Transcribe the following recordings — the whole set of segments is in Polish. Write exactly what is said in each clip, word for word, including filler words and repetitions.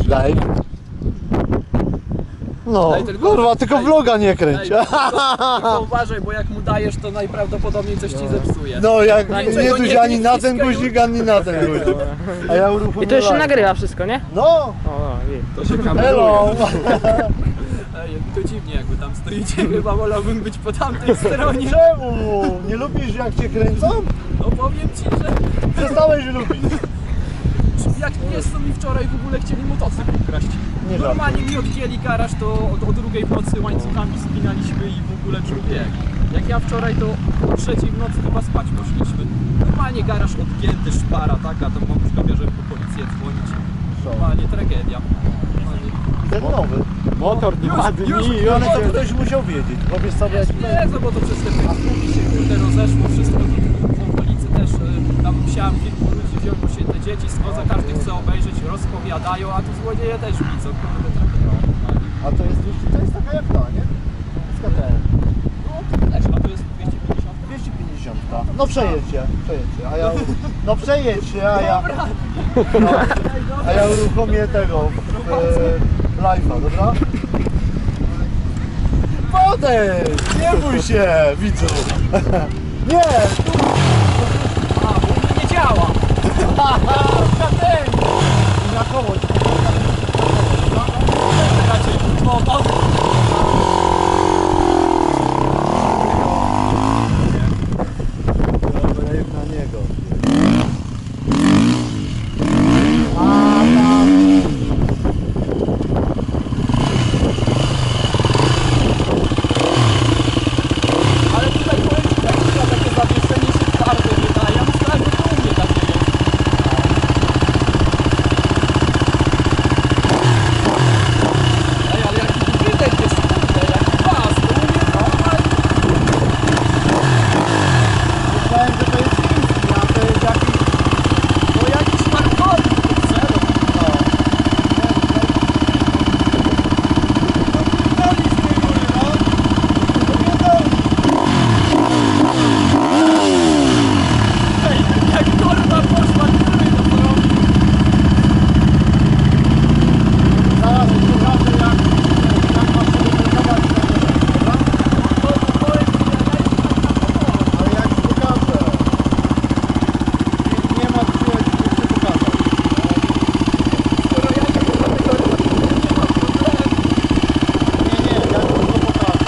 Daj. No, Daj tylko, kurwa, tylko daj, vloga nie kręć. Daj, tylko, tylko uważaj, bo jak mu dajesz, to najprawdopodobniej coś ci zepsuje. No, jak Tak, nie czego tuś nie ani na ten wciskaj guzik, ani na ten guzik. A ja uruchomię I to jeszcze live. nagrywa wszystko, nie? No! O, no, To się Hello! Ej, to dziwnie jakby tam stoicie, chyba wolałbym być po tamtej stronie. Czemu? Nie lubisz jak cię kręcą? No powiem ci, że Przestałeś lubić. jak nie są mi wczoraj w ogóle chcieli motocykl ukraść. Nie Normalnie mi odgięli garaż, to o, o drugiej w nocy łańcuchami spinaliśmy i w ogóle człowiek. Jak ja wczoraj to o trzeciej w nocy chyba spać poszliśmy. Normalnie garaż odgięty, szpara taka, to mamuszka bierze po policję dzwonić. Normalnie tragedia. Normalnie. Ten nowy. Motor Już, dwa już, dni i Ale on to się... ktoś musiał wiedzieć. Powiedz sobie jak Nie, no bo to przez te pęki się kurde rozeszło, wszystko w okolicy też, y, tam musiałem kilku ludzi wziąć, bo się te dzieci z koza, każdy chce obejrzeć, rozpowiadają, a tu złodzieje też widzą, kurde trafiają. A to jest, to jest taka jak ta, nie? Z K T M. No też, a to jest dwieście pięćdziesiąt. dwieście pięćdziesiąt. No przejedźcie, przejedźcie, a ja... No przejedźcie, a ja... Dobra, No, a ja uruchomię tego... E, live'a, dobra? Podejdź! Nie bój się, widzu! Nie! a, bo u mnie nie działa. I na koło ci Raczej motor. Dobra, jak na niego. Ale tutaj powiem ci, jak chyba takie zawieszenie się twarde nie daje. Ja myślałem, że to u mnie takie jest. Ej, ale jaki tu wydech jest, kurde, jaki pas, to u mnie normalnie. Myślałem, że to jest chiński, a to jest jakiś... No jakiś markowy, to zero. No. Ej, jak torba poszła, to to robi. Zaraz ci pokażę jak, jak masz sobie blokować tego, dobra? To to powiem ci, ja dajcie tak na pomoc. Ale jak ci pokażę? Nie, nie ma gdzie, gdzie ci pokazać. Skoro ja nie mogę tego robić, to nie ma problemu. Nie, nie, ja ci to pokażę.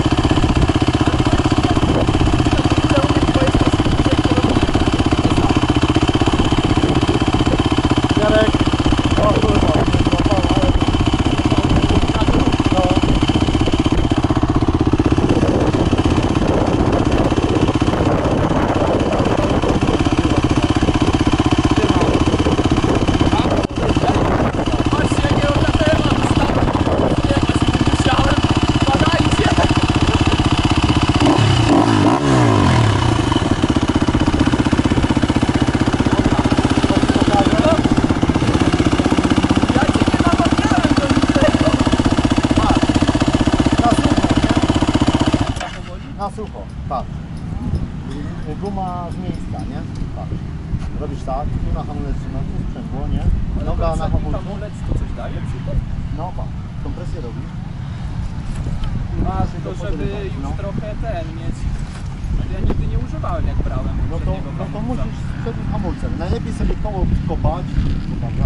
Jarek, o kurwa, nie złapał, ale to... No. Właśnie nie ogarnąłem, a dostałem jakoś nie musiałem. Badajcie! Ja cię nie namawiałem do niczego. Na sucho, nie? Na sucho, patrz. Guma z miejsca, nie? Patrz. Robisz tak, tu na hamulec trzymasz, tu sprzęgło, nie? Noga na hamulcu. hamulec to coś daje przy tym? No patrz, kompresję robisz. A, tylko żeby już no. trochę ten mieć. Ja nigdy nie używałem jak brałem No to, poprzedniego no to hamulca. musisz przed tym hamulcem. Najlepiej sobie koło kopać. Dobra.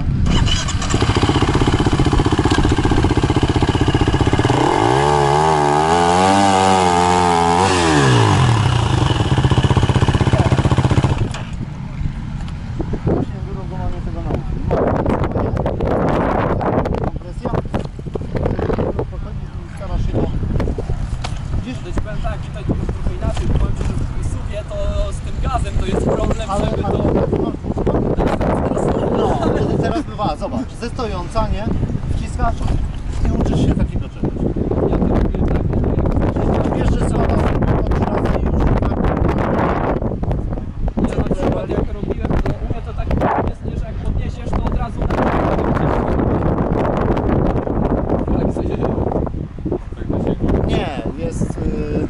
Właśnie wyrozumowanie tego nauczył. Kompresja. Starasz się go... Gdzieś... Też powiem tak, tutaj to jest trochę inaczej, bo powiem ci, że w suwie to z tym gazem to jest problem, Ale, żeby ale, to... no, teraz bywa, zobacz, ze stojąca, nie? Wciskasz i uczysz się takiego czegoś. Ja to robię tak, jak Wiesz, że słaba sobie to trzy razy i już tak. ja na przykład jak robiłem, to u mnie to tak jest, nie, że jak podniesiesz, to od razu na tak się dzieje. Nie, jest yy,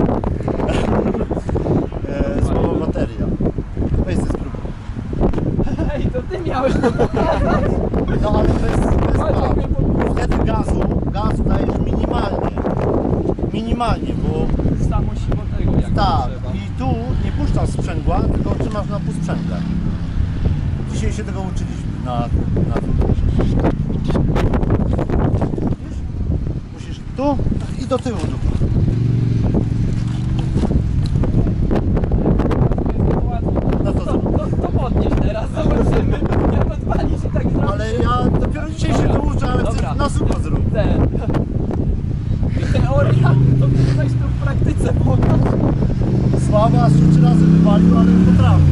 yy, słaba bateria. Weź ze spróbuj. Ej, to ty miałeś to pokazać? No ale bez, bez Ale pap. jak mnie podpuszcza. Wtedy gazu, gazu dajesz minimalnie. Minimalnie, bo Samo siło tego, jak tak, trzeba. i tu nie puszczasz sprzęgła, tylko trzymasz na półsprzęgle. Dzisiaj się tego uczyliśmy na, na tym. Widzisz? Musisz tu i do tyłu dupy. No to To, to, to podnieś teraz, zobaczymy. Jak odwalisz i tak zrobisz. ale ja dopiero dzisiaj się to uczę, ale chcę Dobra. na sucho zrobić. Ten. Teoria, to coś tu w praktyce pokaż. Słaba, aż trzy razy wywalił, ale potrafi.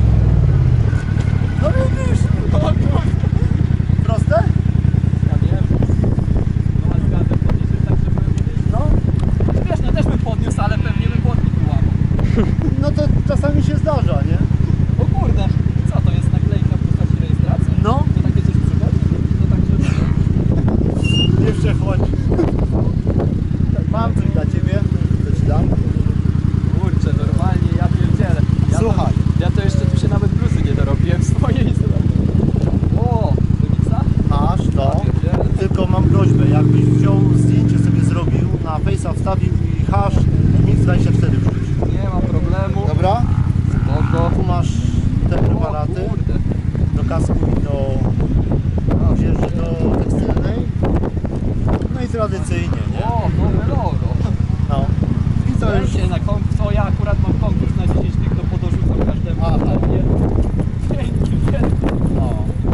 No widzisz, O kurde. proste? Ja wiem. No ale zgadzam, podniesiesz tak, żeby nie... No, Wiesz, no też bym podniósł, ale pewnie bym podniósł łamał. no to czasami się zdarza, nie? O kurde, co to jest naklejka w postaci rejestracji? No. To takie coś przychodzi? To tak, żeby... Nie przechodzi. Mam coś dla ciebie, co ci dam. Kurczę, normalnie, ja pierdzielę. Ja Słuchaj. To, ja to jeszcze tu się nawet bluzy nie dorobiłem swojej. O, Wymixa? Masz to, Ja pierdzielę. tylko mam prośbę, jakbyś wziął zdjęcie sobie zrobił, na Face'a wstawił i hash mix dwadzieścia cztery wrzuć. Nie ma problemu. Dobra? Spoko. Tu masz te preparaty O kurde. do kasku i do odzieży do tekstylnej. No i tradycyjnie, nie? O, nowe logo. No. I to już... Będzie na konkurs, to ja akurat mam konkurs na dziesięć tych, to podorzucam każdemu. A, tak. Ładnie. Dzięki, wielkie. No.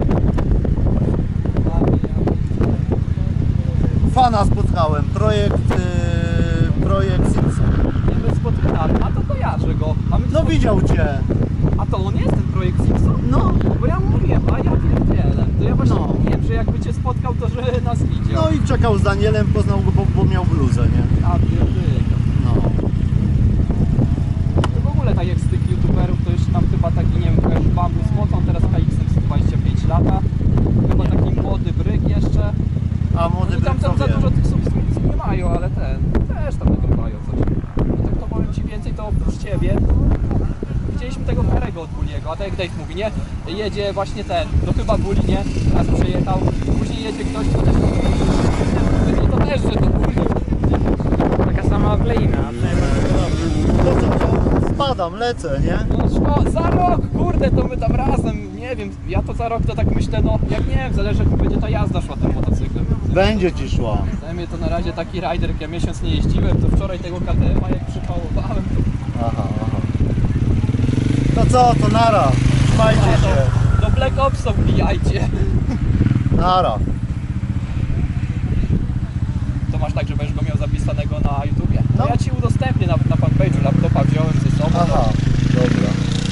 Ładnie, ja- Fana spotkałem, projekt, yy, projekt Simpson. Nie bez spotkania, a to kojarzę go. A, my No spot- widział cię. a to on jest ten projekt Simpson? No. Bo ja mówiłem, a ja pierdzielę. To ja właśnie No. mówiłem, że jakby cię spotkał, to że nas widział. No i czekał z Danielem, poznał go, bo, bo miał bluzę, nie? A pierdzielę. No. To w ogóle tak jak z tych youtuberów, to jeszcze tam chyba taki, nie wiem, kojarzy Bambus Moc, on teraz K X M dwadzieścia pięć lata. Chyba taki młody bryk jeszcze. A młody I tam, tam za Bryk, dużo tych subskrypcji nie mają, ale ten, też tam nagrywają coś. I tak to powiem Ci więcej, to oprócz Ciebie widzieliśmy tego Karego od Buliego, a tak jak Dave mówi, nie? Jedzie właśnie ten, no chyba Buli, nie? Raz przejechał, później jedzie ktoś, kto też no to też, że to Buli. Taka sama okleina, To co, to spadam, lecę, nie? No szko- za rok, kurde, to my tam razem, nie wiem, ja to za rok to tak myślę, no jak nie wiem, zależy jak będzie ta jazda szła tym motocyklem. Będzie ci szła. Dla mnie to na razie taki rider, jak ja miesiąc nie jeździłem, to wczoraj tego K T M-a jak przypałowałem, to Aha, aha. To co, to nara. Trzymajcie się. do Black Opsa wbijajcie. Nara. To masz tak, że będziesz go miał zapisanego na YouTubie? No, No. ja Ci udostępnię na, na fanpage'u, laptopa wziąłem ze sobą. Aha, dobra.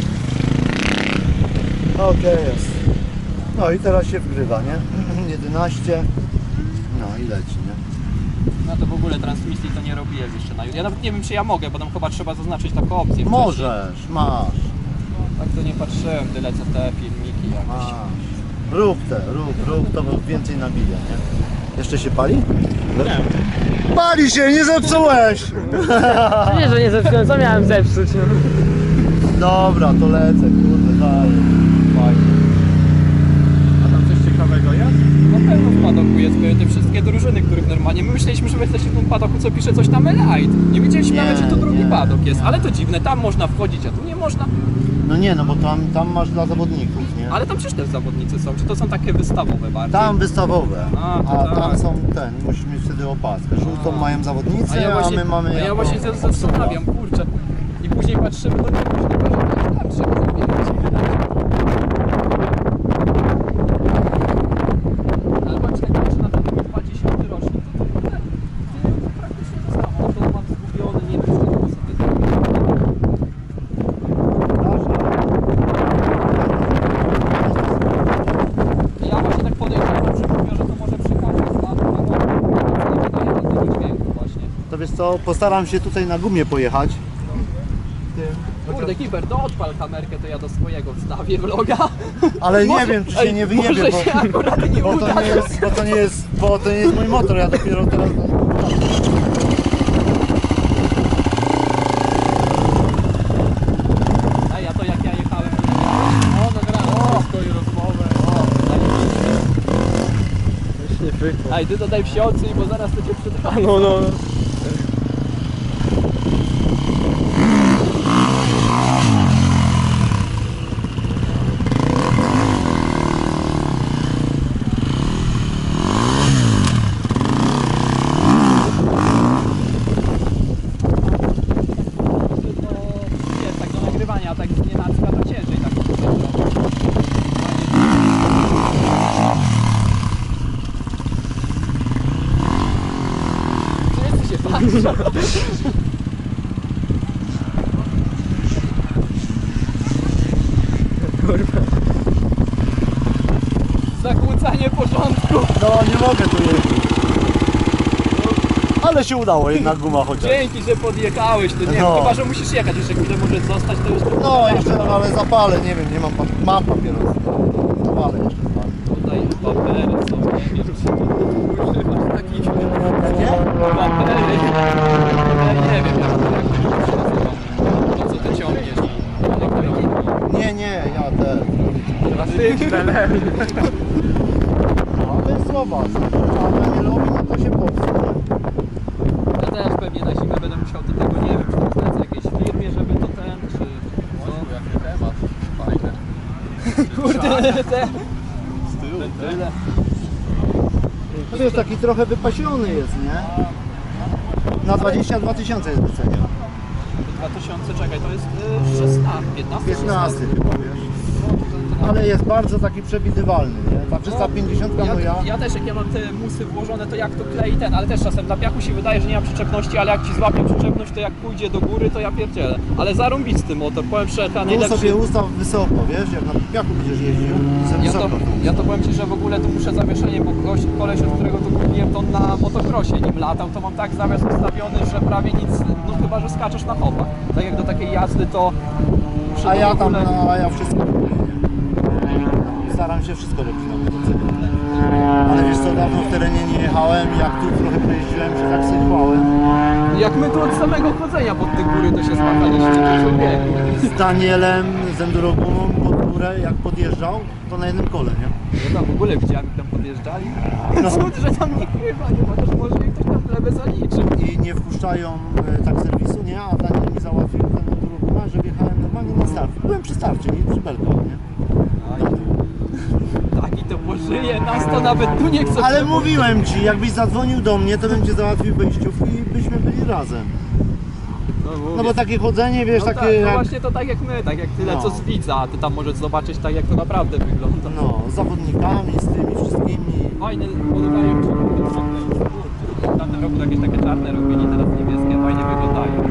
Okej jest. No i teraz się wgrywa, nie? jedenaście. No i leci, nie? No to w ogóle transmisji to nie robiłem jeszcze na YouTube. Ja nawet nie wiem, czy ja mogę, bo tam chyba trzeba zaznaczyć taką opcję. wcześniej. Możesz, masz, Tak to nie patrzyłem, tyle co te filmiki jakieś. masz. Rób te, rób, rób, to więcej nabija, nie? Jeszcze się pali? Nie. Pali się, nie zepsułeś! To nie, że nie zepsułem, co miałem zepsuć? No. Dobra, to lecę, kurde, dalej. Fajnie. A tam coś ciekawego jest? Na pewno w padoku jest, były te wszystkie drużyny, których normalnie... My myśleliśmy, że wy jesteście w tym padoku, co pisze coś tam Elite. Nie wiedzieliśmy Nie, nawet, że to drugi nie, padok jest. nie. Ale to dziwne, tam można wchodzić, a tu nie można. No nie, no bo tam, tam masz dla zawodników, nie? Ale tam przecież też zawodnicy są, czy to są takie wystawowe bardziej? Tam wystawowe, A, a, to tak. tam są ten, musisz mieć wtedy opaskę. Żółtą A. mają zawodnicy, a, my mamy a ja jako- właśnie się zastanawiam, kurczę. I później patrzymy, no nie, później patrzymy, tam trzeba zabierać. Ale patrz, jak patrzę na ten mój dwudziesty rocznik, to to kurde, to praktycznie to samo. To mam zgubiony, nie wiem, co to sobie Ja właśnie tak podejrzewam, że mówię, że to może przychodzić z lat, no, no, no, tego dźwięku właśnie. To wiesz co, postaram się tutaj na gumie pojechać. Kurde, Kiper, to odpal kamerkę, to ja do swojego wstawię vloga. Ale nie Może- wiem, czy się ej, nie wyjebie, może bo, się akurat nie bo, uda. to nie jest, bo to nie jest, bo to nie jest mój motor, ja dopiero teraz... Ej, a to jak ja jechałem, to nie wiem. O, nagrałem wszystko i rozmowę. O, zajebiście. Ty. Aj, ty dodaj wsiocy, bo zaraz to cię przetrwa. No, no. Jest tak do nagrywania, a tak z nienacka to ciężej tak to Wszyscy się patrzą. Kurwa. Zakłócanie porządku. No nie mogę tu jeździć. Ale się udało jednak guma chociaż. Dzięki, że podjechałeś, to nie No. wiem, chyba że musisz jechać, jeszcze chwilę możesz zostać, to jeszcze... No jeszcze, ale zapalę, nie wiem, nie mam, pa mam papierosy. Zapalę jeszcze zapalę. Tutaj papery są, nie wiem, czy to używasz takich... Nie? Papery. Ja nie wiem, jak to jak to się nazywa. To co ty ciągniesz? Nie, nie, ja też. Klasyczne. No ale zobacz, a nie lubi, no to się popsuł. Ja też pewnie na zimę będę musiał do tego, nie wiem, czy to zlecę jakiejś firmie, żeby to ten, czy... Co? Jaki temat, fajny. Kurde, te... Z tyłu, Tyle. To wiesz, taki trochę wypasiony jest, nie? Na dwadzieścia dwa tysiące jest wyceniony. dwa tysiące, czekaj, to jest y, szesnaście, piętnaście? piętnaście chyba, wiesz. Ale jest bardzo taki przewidywalny, nie? Ta trzysta pięćdziesiąt no ja... ja też jak ja mam te musy włożone, to jak to klei ten, ale też czasem na piachu się wydaje, że nie ma przyczepności, ale jak ci złapie przyczepność, to jak pójdzie do góry, to ja pierdzielę. Ale zarąbisty motor, powiem szczerze, Tu najlepszy. sobie ustaw wysoko, wiesz, jak na piachu będziesz jeździł, to sobie Ja to, wysoko. ja to powiem ci, że w ogóle tu muszę zawieszenie, bo koleś, koleś od którego to kupiłem, to na motocrossie nim latał, to mam tak zawias ustawiony, że prawie nic, no chyba, że skaczesz na hopach. Tak jak do takiej jazdy to muszę A to ja w tam, ogóle... no, a ja wszystko robię, nie? Staram się wszystko robić na motocyklu. Ale wiesz co, dawno w terenie nie jechałem, jak tu trochę pojeździłem, się tak sypałem. Jak my tu od samego chodzenia pod te góry to się spakaliście, to człowieku. Z Danielem, z Endurogumą pod górę, jak podjeżdżał, to na jednym kole, nie? Ja tam w ogóle widziałem, jak tam podjeżdżali. No. Cud, że tam nikt chyba nie ma, też może ich ktoś tam plebę zaliczy. I nie wpuszczają e, tak serwisu, nie? A Daniel mi załatwił ten Enduroguma, że wjechałem normalnie na start. Byłem przy starcie, nie przy belkach, nie? Taki to pożyje, nas to nawet tu nie chce. Ale mówiłem ci, jakbyś zadzwonił do mnie, to bym cię załatwił wejściówki i byśmy byli razem. No bo takie chodzenie, wiesz, no takie tak, no jak... właśnie to tak jak my, tak jak tyle No. co z widza, a ty tam możesz zobaczyć tak jak to naprawdę wygląda. No, z zawodnikami, z tymi wszystkimi. Fajne, podobają mi się w tamtym roku jakieś takie czarne robili, teraz niebieskie, fajnie wyglądają.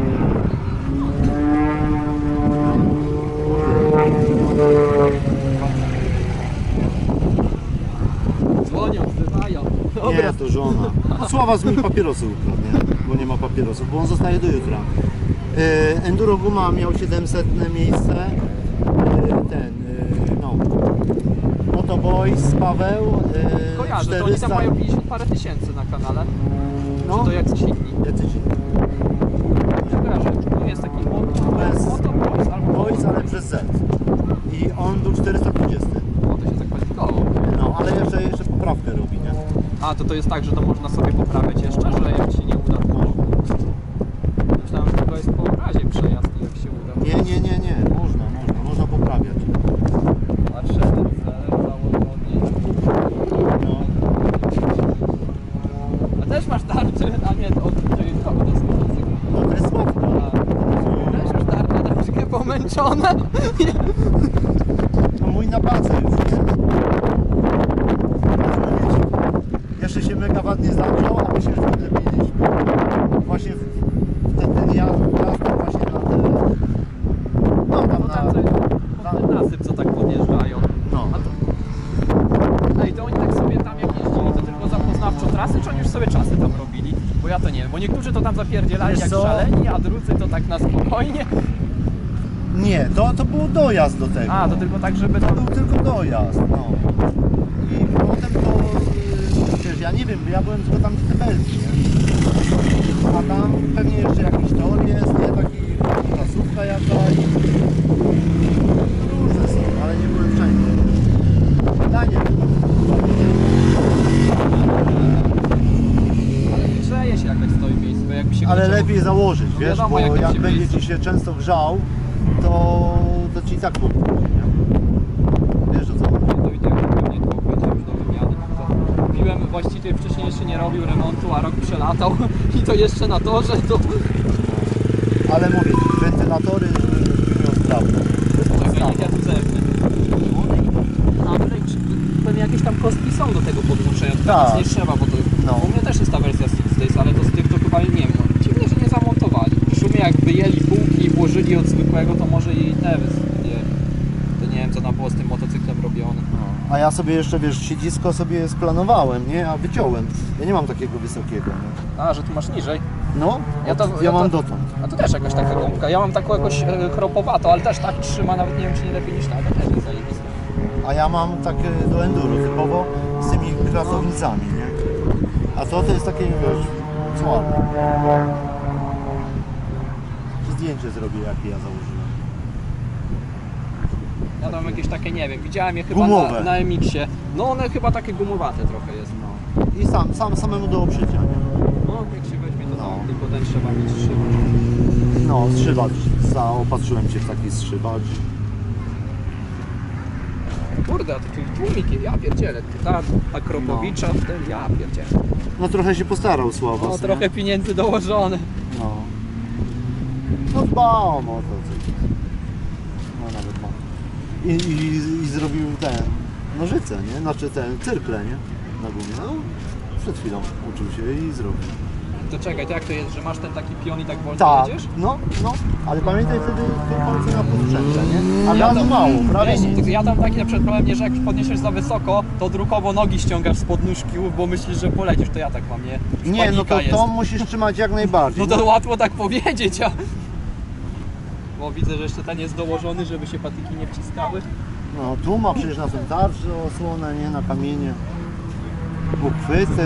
Dzwonią, wzywają. Dobra. Nie, to żona. Sława z mi papierosy ukradł, nie? Bo nie ma papierosów, bo on zostaje do jutra. E, Enduro Guma miał siedemsetne miejsce. E, ten, e, no. Motoboys, Paweł. E, Kojarzę, to oni czterysta. tam mają pięćdziesiąt parę tysięcy na kanale. No. Czy to jacyś inni? Jacyś Kojarzę, tu jest taki moto, Bez- moto boys albo Boys, ale przez Z. I on był czterysta dwadzieścia. O, to się zakwalifikowało. No, ale jeszcze, jeszcze poprawkę robi, nie? A, to to jest tak, że to można sobie poprawiać jeszcze, że jak się nie uda, to... Myślałem, że to jest po razie przejazd, jak się uda. Nie, nie, nie, nie. Można, można, można poprawiać. Patrzę, założony. No. A też masz tarczę, a nie, to od tego to jest motocykl. No to jest słabko. A, też już tarcze troszkę pomęczone. No mój na pracę już, nie? Jeszcze się mega ładnie zaczął, a my się już podlepiliśmy. Właśnie w- ten, ten jazd, jazd właśnie na te... No tam No na... tam coś, pod ten nasyp, co tak podjeżdżają. No. A to... Ej, to oni tak sobie tam jak jeździli, to tylko zapoznawczo trasy, czy oni już sobie czasy tam robili? Bo ja to nie wiem, bo niektórzy to tam zapierdzielali Wiesz jak co? szaleni, a drudzy to tak na spokojnie. Nie, to, to był dojazd do tego. A, to tylko tak, żeby To to... był tylko dojazd, no. I potem to... yy, Wiesz, ja nie wiem, bo ja byłem tylko tam gdzie te belki, nie? A tam pewnie jeszcze jakiś tor jest, nie? Taki tasówka jakaś. Różne są, ale nie byłem wszędzie. Daniel. założyć, wiesz, wiadomo, bo jak jak, tam się będzie miejsce- ci się często grzał, to, to ci i tak popłynie, nie? Wiesz o co chodzi? To i tak pewnie to będzie już do wymiany. To kupiłem, właściciel wcześniej jeszcze nie robił remontu, a rok przelatał i to jeszcze na torze, to Ale mówię ci, wentylatory robią sprawne. jak ja tu zerknę. A tutaj pewnie jakieś tam kostki są do tego podłączenia, to Tak. nic nie trzeba, bo to No. u mnie też jest ta wersja Six Days, ale to z tych to chyba nie wiem, no, dziwne, że nie zamontowali. W sumie jak wyjęli półki i włożyli od zwykłego, to może i te wys- nie, to nie wiem co tam było z tym motocyklem robione. A ja sobie jeszcze, wiesz, siedzisko sobie splanowałem, nie? A wyciąłem. Ja nie mam takiego wysokiego, nie? A, że tu masz niżej? No, Ja to- ja, ja to- mam dotąd. A to też jakaś taka gąbka. Ja mam taką jakoś e, chropowatą, ale też tak trzyma, nawet nie wiem czy nie lepiej niż ta, ale też jest zajebista. A ja mam takie do enduro, typowo z tymi kratownicami, nie? A to to jest takie, wiesz, słabe. Zdjęcie zrobię, jakie ja założyłem. Ja tam jakieś takie, nie wiem, widziałem je chyba Gumowe. na, na M X-ie. No one chyba takie gumowate trochę jest. No. I sam, sam samemu do obszycia, nie? No jak się weźmie to No. tam, tylko ten trzeba mieć szybko. No, zszywacz. Zaopatrzyłem cię w taki zszywacz. Kurde, a to tu tłumik, ja pierdzielę. Ta Akropowicza, No. ten ja pierdzielę. No trochę się postarał Sława. No trochę pieniędzy dołożone. No. No dbał o to, co. No nawet ma. I, i, i zrobił te nożyce, nie? Znaczy te cyrkle, nie? Na gumie. No, przed chwilą uczył się i zrobił. To czekaj, to jak to jest, że masz ten taki pion i tak wolno Tak, jedziesz? no, no. Ale pamiętaj wtedy palce na podsprzętle, nie? A Ja gazu tam- mało, prawie Wiesz, nic. tylko ja tam taki na przykład problem, nie, że jak podniesiesz za wysoko, to drukowo nogi ściągasz spod nóżki, bo myślisz, że polecisz, to ja tak mam, nie? Już Nie, no panika to, jest. to musisz trzymać jak najbardziej. No to łatwo tak powiedzieć, a... Bo widzę, że jeszcze ten jest dołożony, żeby się patyki nie wciskały. No tu ma przecież na tym tarczy osłonę, nie? Na kamienie. Uchwyty.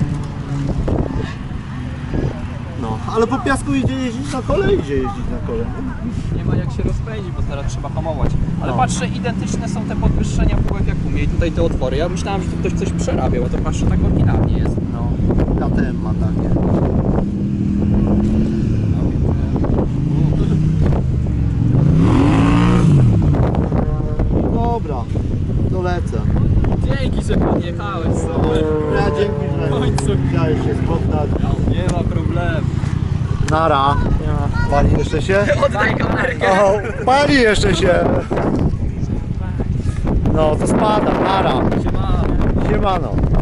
No, ale po piasku idzie jeździć na kole, idzie jeździć na kole. Nie ma jak się rozpędzić, bo teraz trzeba hamować. Ale No. patrzę, identyczne są te podwyższenia półek jak u mnie i tutaj te otwory. Ja myślałem, że tu ktoś coś przerabiał, a to patrzę, tak oryginalnie jest. No, K T M ma takie. Dobra, to lecę. Dzięki, że podjechałeś sobie. Ja dzięki, że W końcu. chciałeś się spotkać. Nie ma problemu. Nara. Pali jeszcze się? Oddaj kamerkę. O, pali jeszcze się. No, to spada, nara. Siema. Siemano.